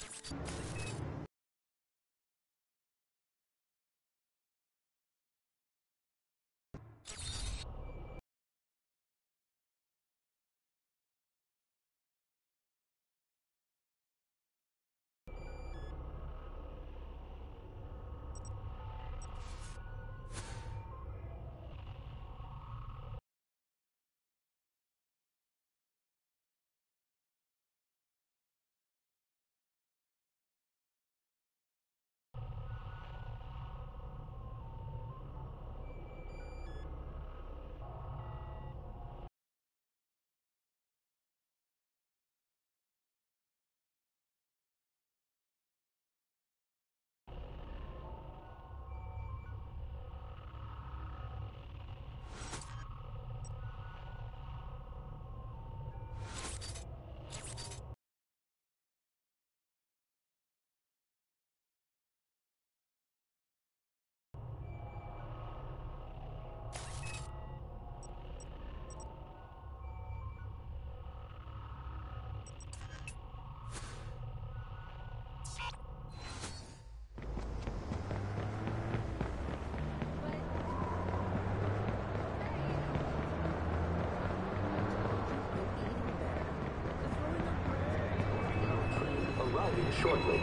Shortly.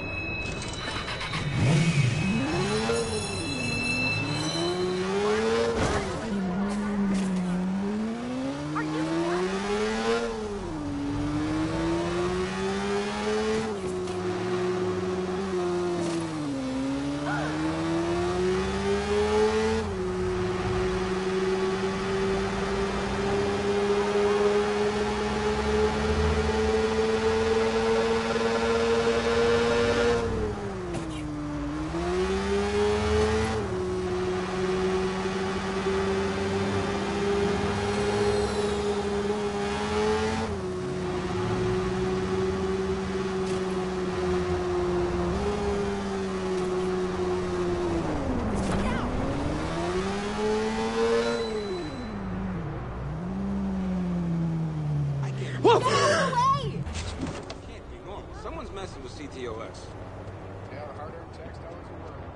Whoa! Get out of the way! Can't be normal. Someone's messing with CTOS. Yeah, harder text hours a word.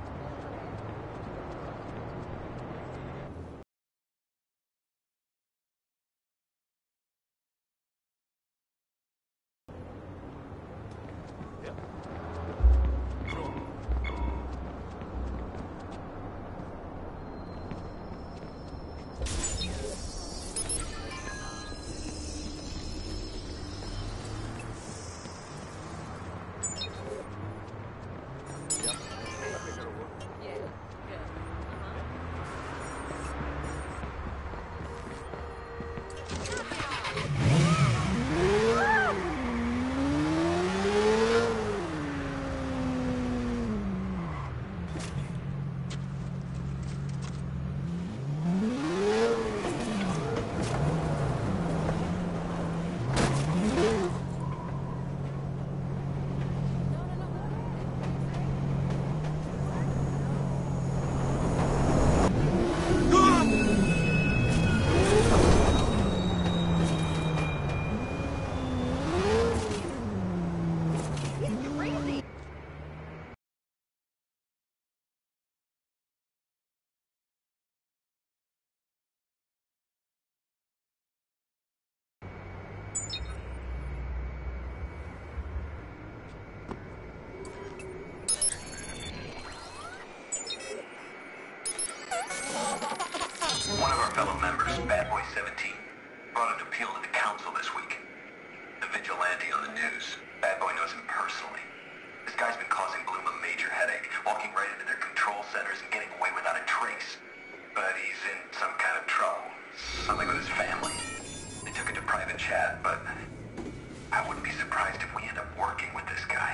One of our fellow members, Bad Boy 17, brought an appeal to the council this week. The vigilante on the news. Bad Boy knows him personally. This guy's been causing Bloom a major headache, walking right into their control centers and getting away without a trace. But he's in some kind of trouble. Something with his family. They took it to private chat, but I wouldn't be surprised if we end up working with this guy.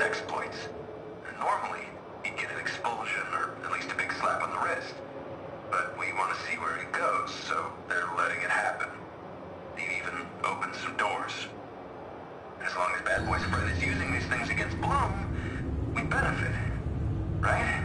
exploits. And normally, he'd get an expulsion or at least a big slap on the wrist. But we want to see where it goes, so they're letting it happen. He even opened some doors. As long as Bad Boy's friend is using these things against Bloom, we benefit. Right?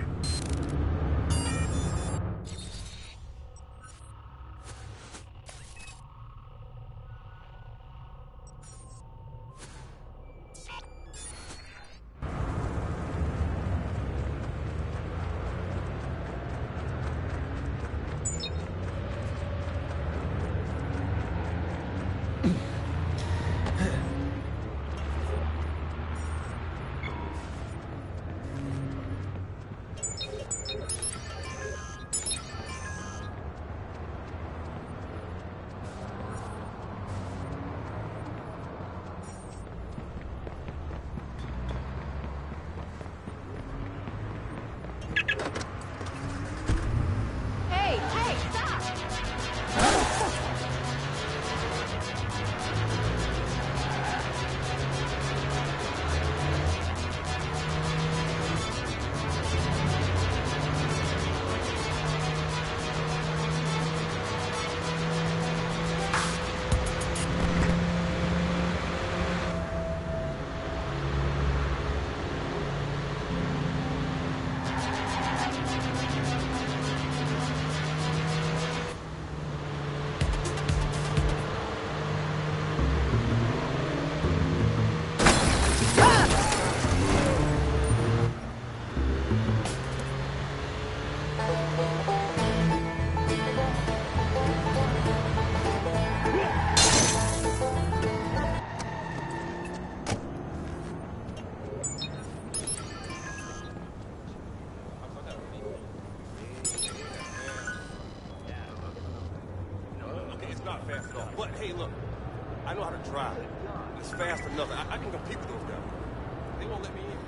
But hey, look, I know how to drive. It's fast enough. I can compete with those guys. They won't let me in.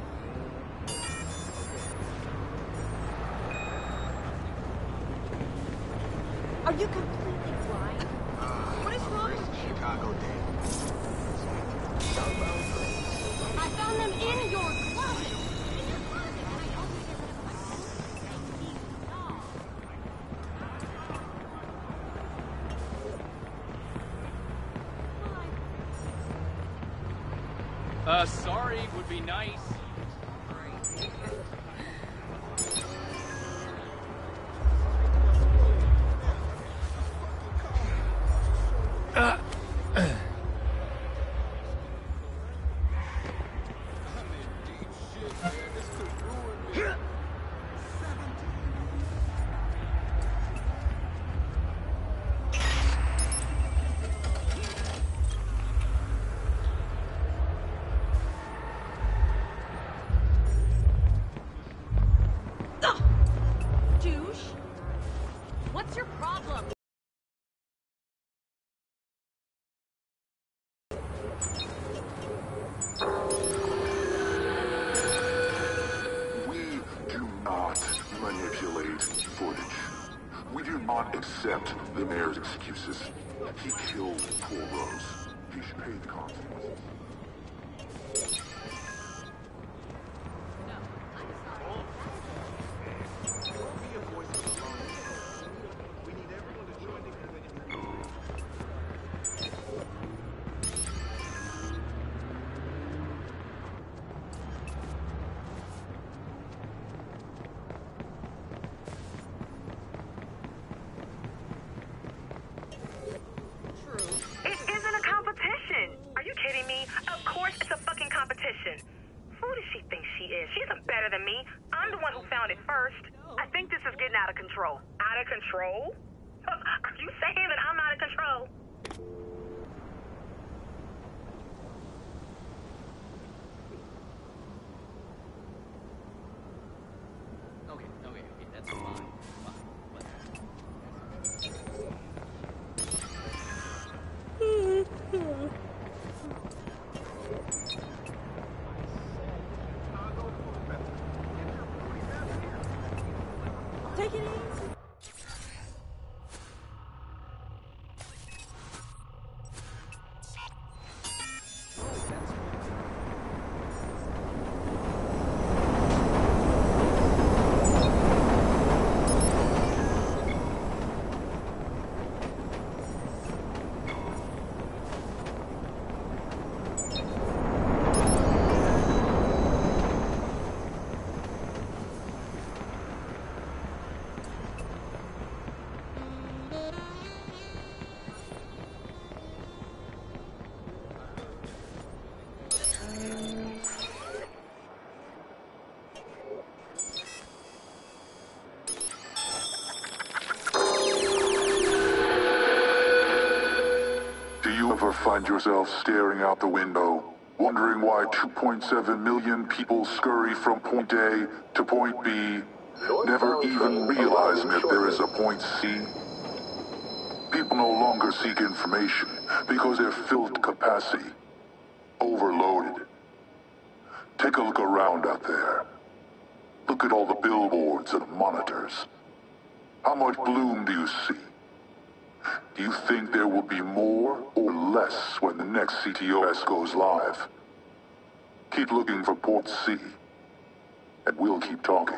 Are you completely blind? What is wrong with you? Chicago Day. I found them in your closet. In your closet, and I also get rid of my Sorry would be nice. What's your problem? We do not manipulate footage. We do not accept the mayor's excuses. He killed poor Rose. He should pay the consequences. She's better than me. I'm the one who found it first. I think this is getting out of control. Out of control? Are you saying that I'm out of control? Okay, that's fine. Take it easy. find yourself staring out the window, wondering why 2.7 million people scurry from point A to point B, never even realizing that there is a point C? People no longer seek information because they're filled to capacity, overloaded. Take a look around out there. Look at all the billboards and monitors. How much bloom do you see? Do you think there will be more or less when the next CTOS goes live? Keep looking for Port C, and we'll keep talking.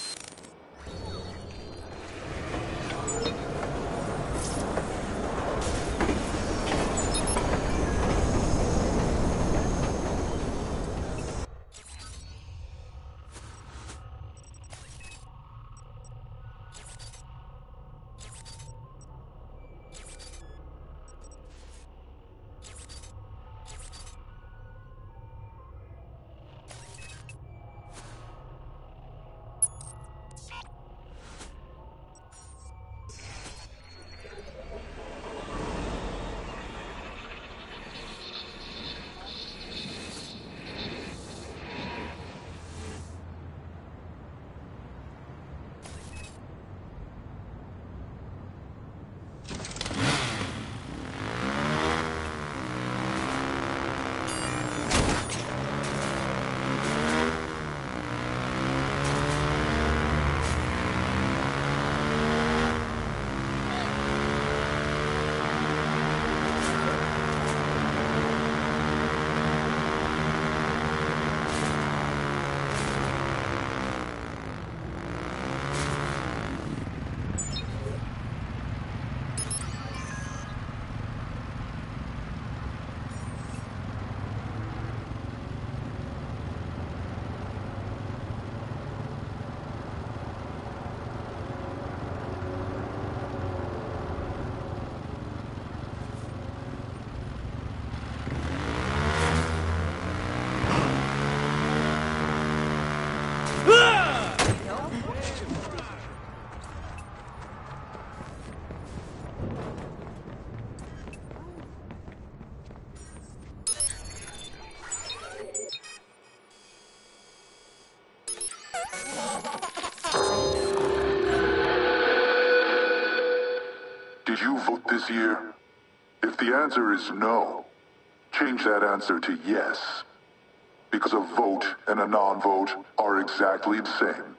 Did you vote this year? If the answer is no, change that answer to yes. Because a vote and a non-vote are exactly the same.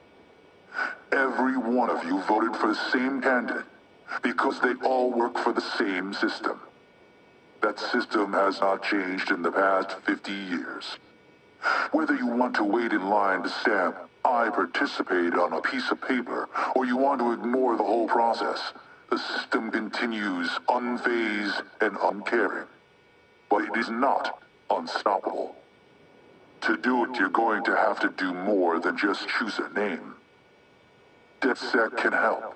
Every one of you voted for the same candidate because they all work for the same system. That system has not changed in the past 50 years. Whether you want to wait in line to stamp "I participate" on a piece of paper, or you want to ignore the whole process, the system continues unfazed and uncaring. But it is not unstoppable. To do it, you're going to have to do more than just choose a name. DedSec can help.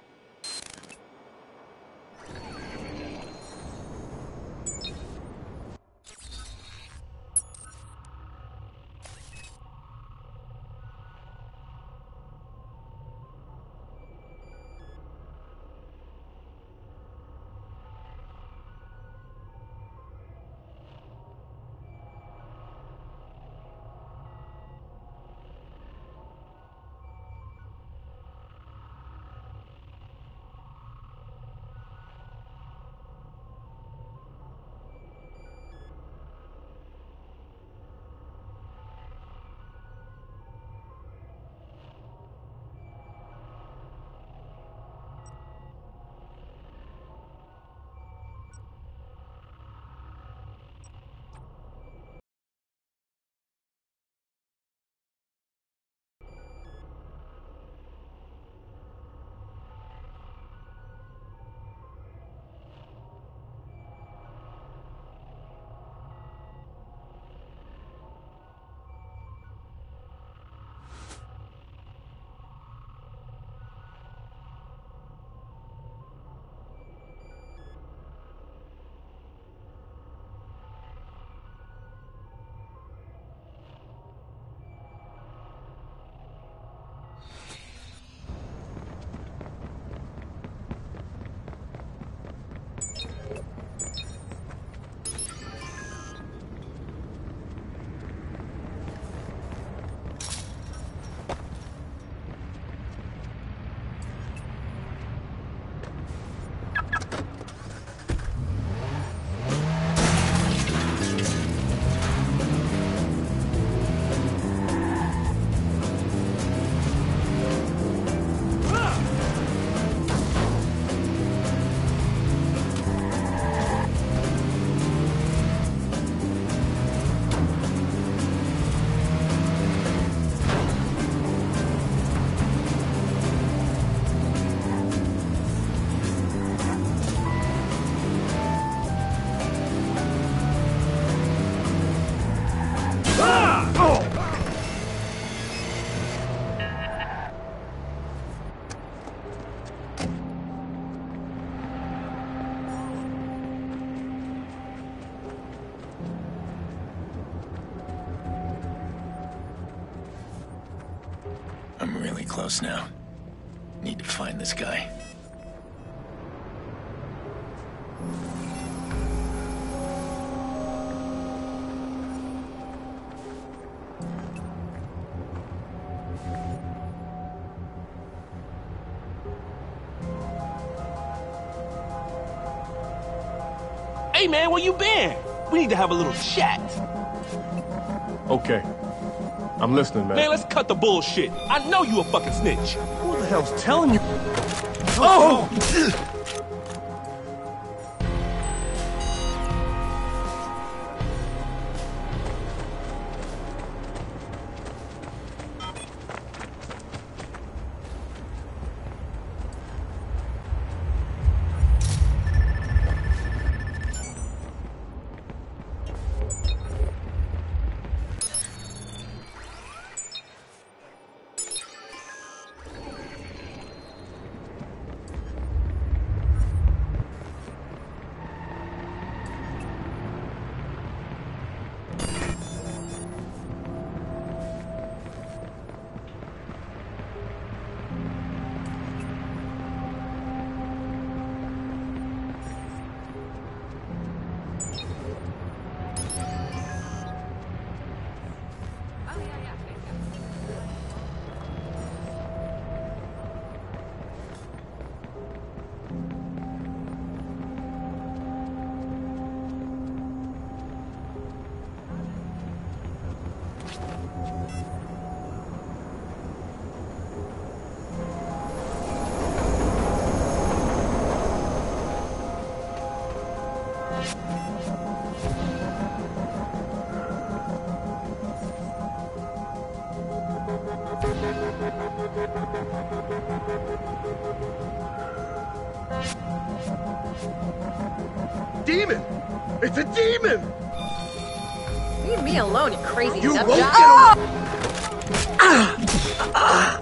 I'm really close now. Need to find this guy. Hey, man, where you been? We need to have a little chat. Okay. I'm listening, man. Man, let's cut the bullshit. I know you a fucking snitch. Who the hell's telling you? Oh! Demon! It's a demon! Leave me alone, you crazy You nut won't job. get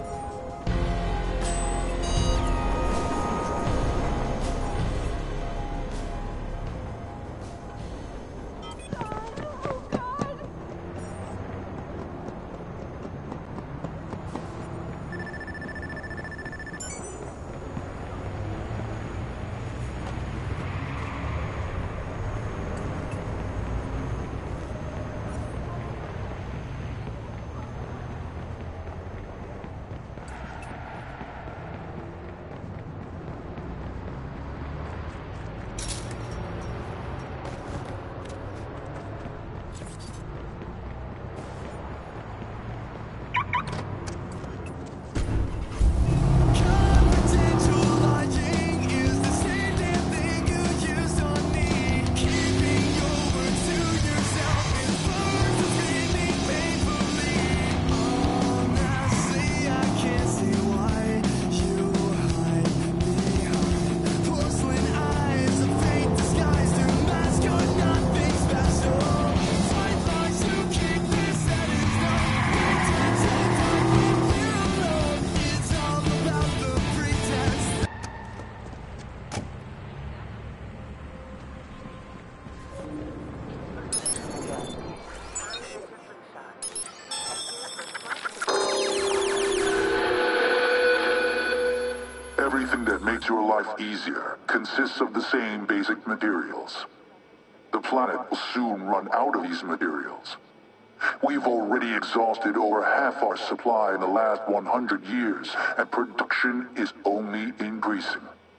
Everything that makes your life easier consists of the same basic materials. The planet will soon run out of these materials. We've already exhausted over half our supply in the last 100 years, and production is only increasing.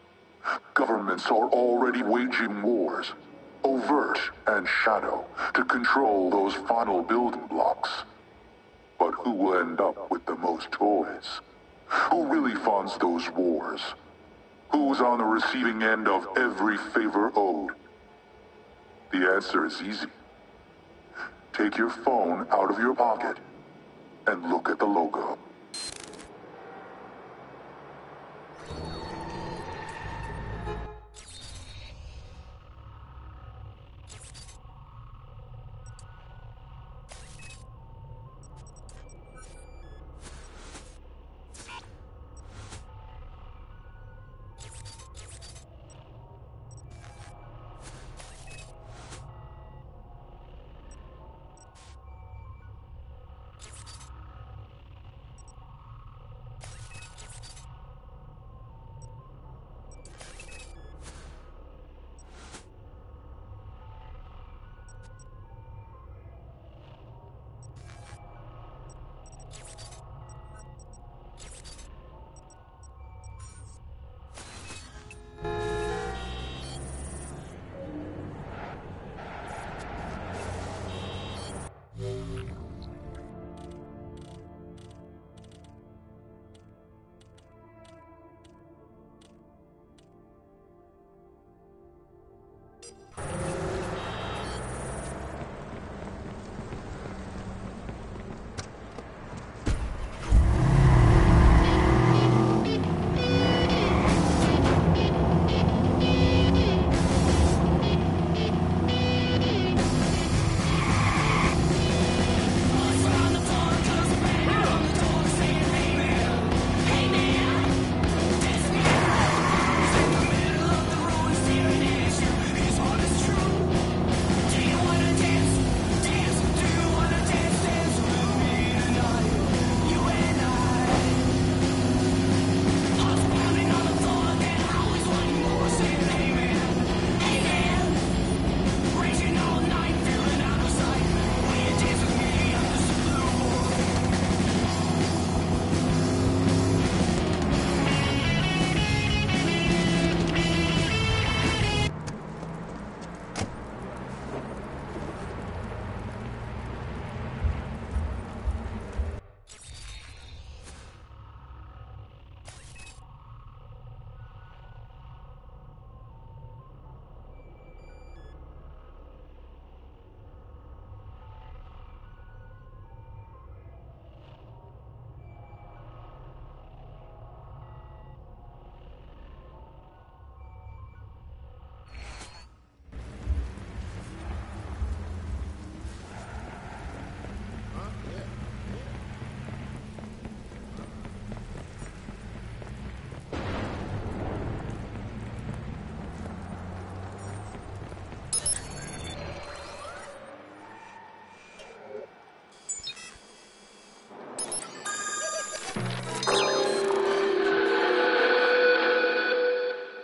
Governments are already waging wars, overt and shadow, to control those final building blocks. But who will end up with the most toys? Who really funds those wars? Who's on the receiving end of every favor owed? The answer is easy. Take your phone out of your pocket and look at the logo.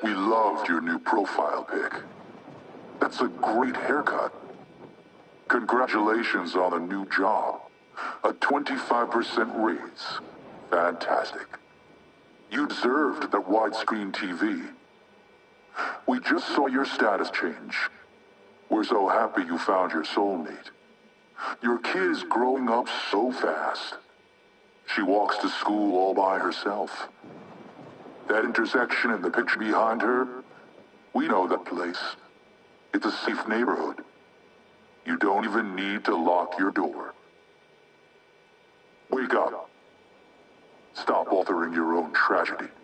We loved your new profile pic. That's a great haircut. Congratulations on the new job. A 25% raise. Fantastic. You deserved that widescreen TV. We just saw your status change. We're so happy you found your soulmate. Your kid is growing up so fast. She walks to school all by herself. That intersection in the picture behind her, we know that place. It's a safe neighborhood. You don't even need to lock your door. Wake up. Stop authoring your own tragedy.